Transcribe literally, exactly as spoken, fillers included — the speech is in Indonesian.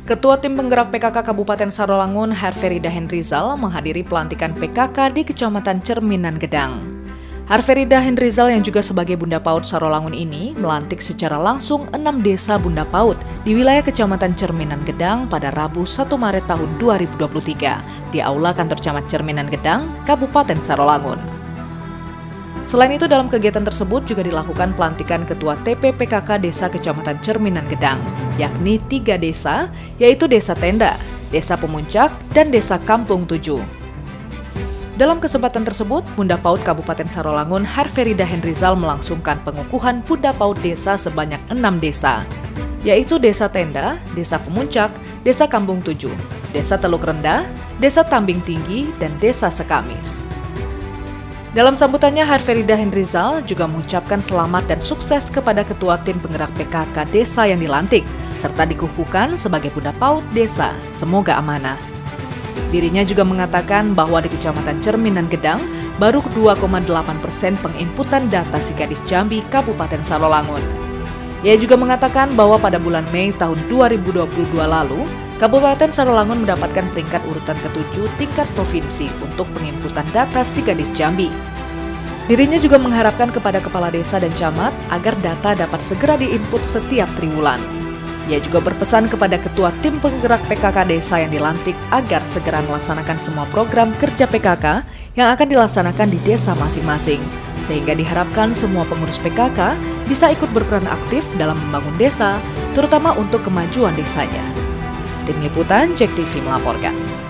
Ketua Tim Penggerak P K K Kabupaten Sarolangun, Harferida Henrizal, menghadiri pelantikan P K K di Kecamatan Cerminan Gedang. Harferida Henrizal yang juga sebagai Bunda Paut Sarolangun ini melantik secara langsung enam desa Bunda Paut di wilayah Kecamatan Cerminan Gedang pada Rabu satu Maret tahun dua ribu dua puluh tiga di Aula Kantor Camat Cerminan Gedang, Kabupaten Sarolangun. Selain itu, dalam kegiatan tersebut juga dilakukan pelantikan Ketua T P P K K Desa Kecamatan Cerminan Gedang, yakni tiga desa, yaitu Desa Tenda, Desa Pemuncak, dan Desa Kampung Tujuh. Dalam kesempatan tersebut, Bunda Paut Kabupaten Sarolangun, Harferida Henrizal melangsungkan pengukuhan Bunda Paut Desa sebanyak enam desa, yaitu Desa Tenda, Desa Pemuncak, Desa Kampung Tujuh, Desa Teluk Rendah, Desa Tambing Tinggi, dan Desa Sekamis. Dalam sambutannya, Harferida Henrizal juga mengucapkan selamat dan sukses kepada Ketua Tim Penggerak P K K Desa yang dilantik, serta dikukuhkan sebagai Bunda Paut Desa. Semoga amanah. Dirinya juga mengatakan bahwa di Kecamatan Cerminan Gedang, baru dua koma delapan persen penginputan data si Gadis Jambi Kabupaten Sarolangun. Ia juga mengatakan bahwa pada bulan Mei tahun dua ribu dua puluh dua lalu, Kabupaten Sarolangun mendapatkan peringkat urutan ketujuh tingkat provinsi untuk penginputan data si Gadis Jambi. Dirinya juga mengharapkan kepada kepala desa dan camat agar data dapat segera diinput setiap triwulan. Ia juga berpesan kepada Ketua Tim Penggerak P K K Desa yang dilantik agar segera melaksanakan semua program kerja P K K yang akan dilaksanakan di desa masing-masing, sehingga diharapkan semua pengurus P K K bisa ikut berperan aktif dalam membangun desa, terutama untuk kemajuan desanya. Tim Liputan Jack T V melaporkan.